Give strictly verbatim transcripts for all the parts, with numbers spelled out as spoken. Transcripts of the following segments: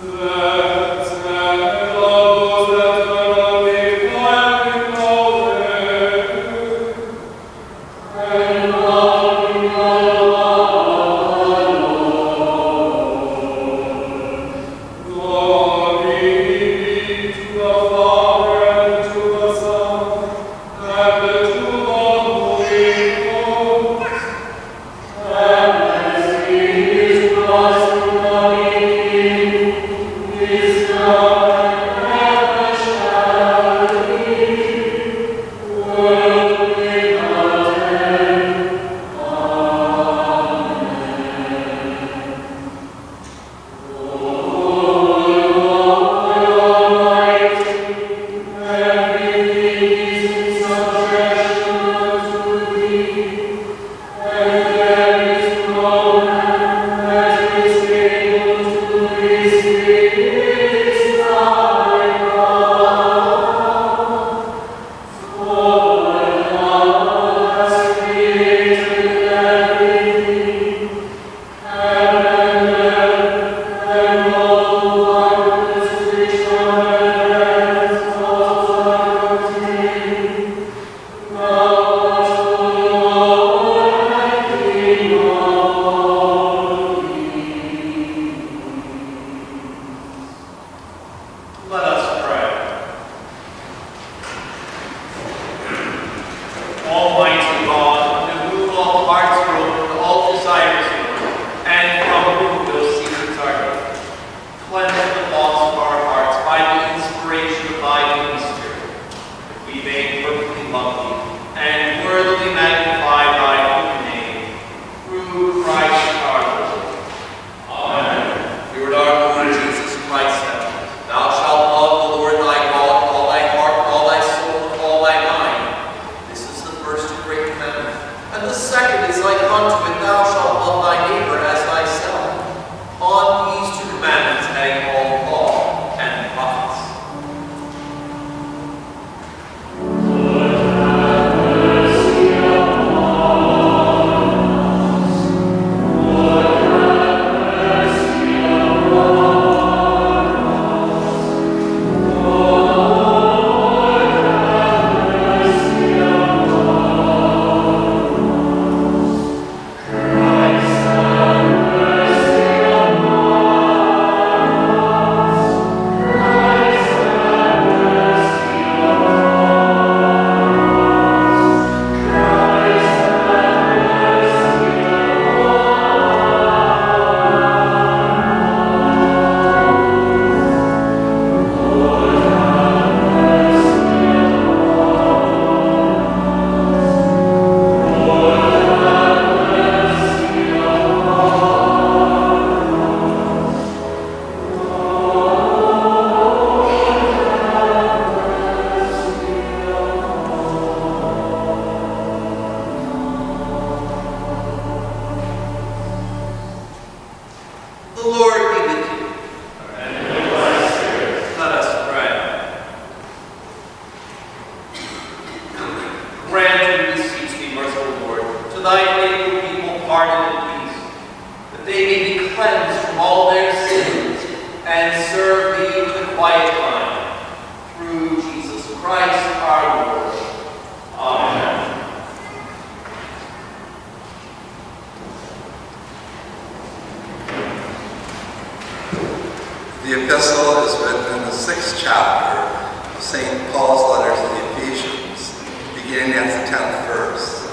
The epistle is written in the sixth chapter of Saint Paul's letter to the Ephesians, beginning at the tenth verse.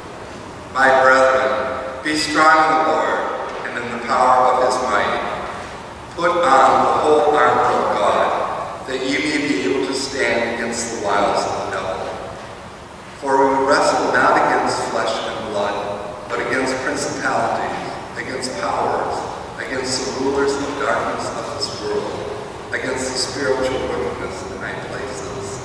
My brethren, be strong in the Lord and in the power of his might. Put on the whole armor of God, that ye may be able to stand against the wiles of the devil. For we wrestle not against flesh and blood, but against principalities, against powers, against the rulers of darkness of this world, against the spiritual wickedness in high places.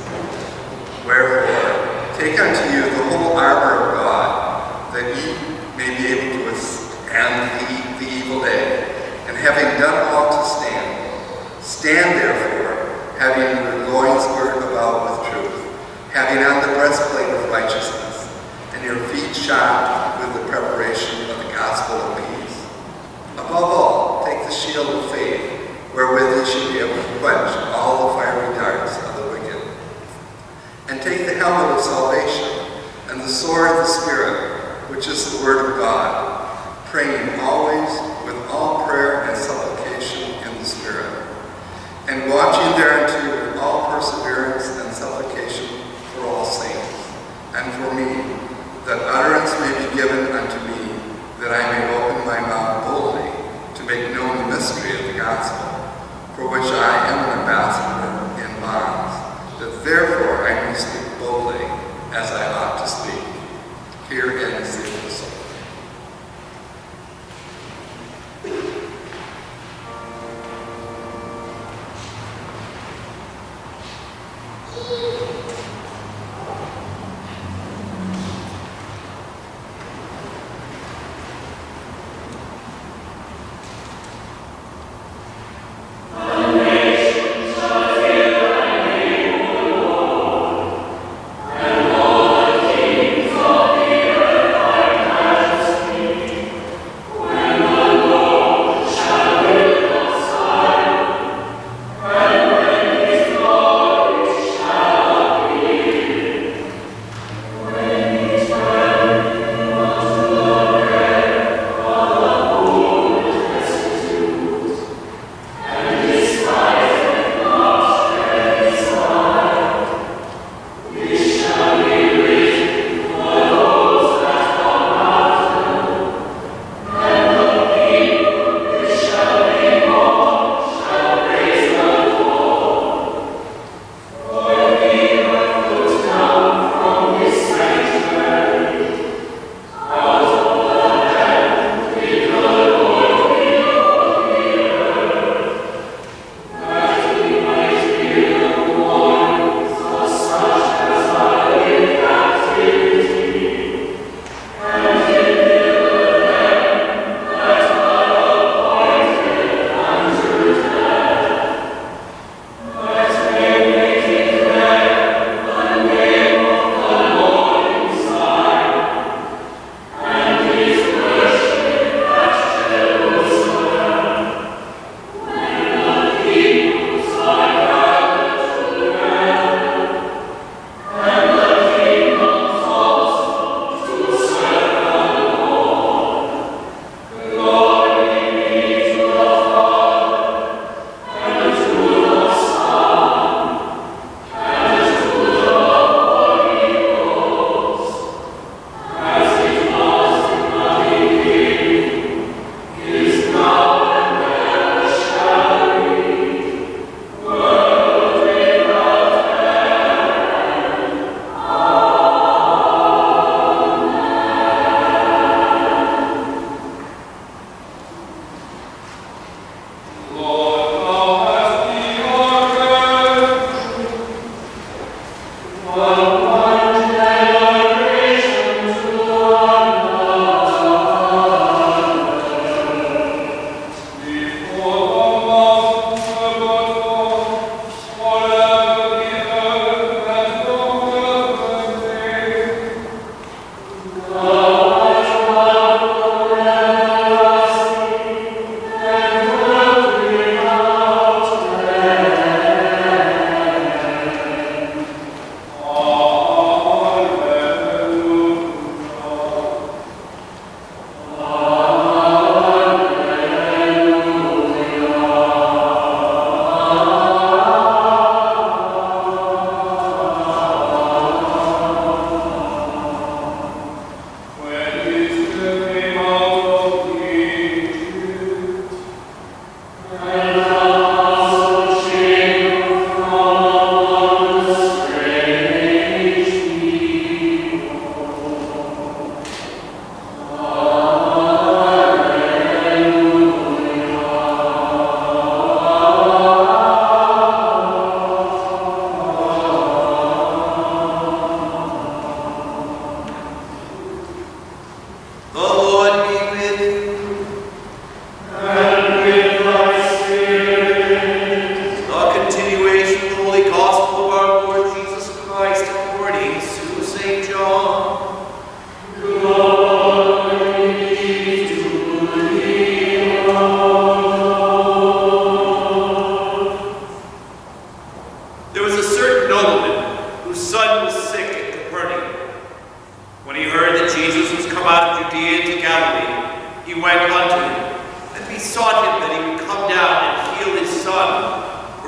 Wherefore, take unto you the whole armor of God, that ye may be able to withstand the, the evil day, and having done all to stand, stand therefore, having your loins girt about with truth, having on the breastplate of righteousness, and your feet shod with the preparation of the gospel of peace. Above all, take the shield of faith, wherewith ye they should be able to quench all the fiery darts of the wicked. And take the helmet of salvation and the sword of the Spirit, which is the word of God, praying always with all prayer and supplication in the Spirit, and watching thereunto with all perseverance and supplication for all saints, and for me, that utterance may be given unto me, that I may open my mouth boldly to make known the mystery of the gospel, for which I am an ambassador in bonds, that therefore I may speak boldly as I ought to speak. Here ends the epistle. Amen.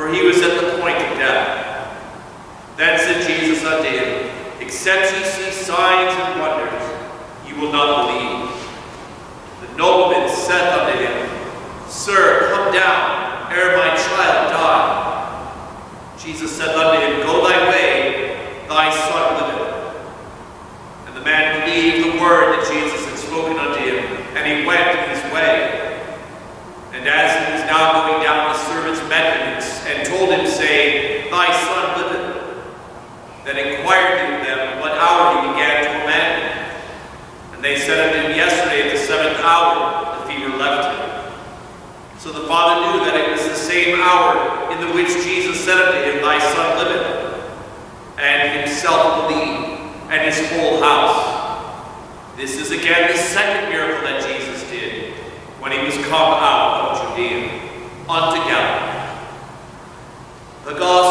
for he was at the point of death. Then said Jesus unto him, Except ye see signs and wonders, ye will not believe. The nobleman saith unto him, Sir, come down, ere my child die. Jesus said unto him, Go thy way, thy son liveth. And the man believed the word that Jesus had spoken unto him, and he went his way. And as he was now going down, the servants met him and told him, saying, Thy son liveth. Then inquired he of them what hour he began to lament. And they said unto him, Yesterday at the seventh hour the fever left him. So the father knew that it was the same hour in the which Jesus said unto him, Thy son liveth. And himself believed, and his whole house. This is again the second miracle that Jesus did, when he was come out of Judea unto Galilee. The Gospel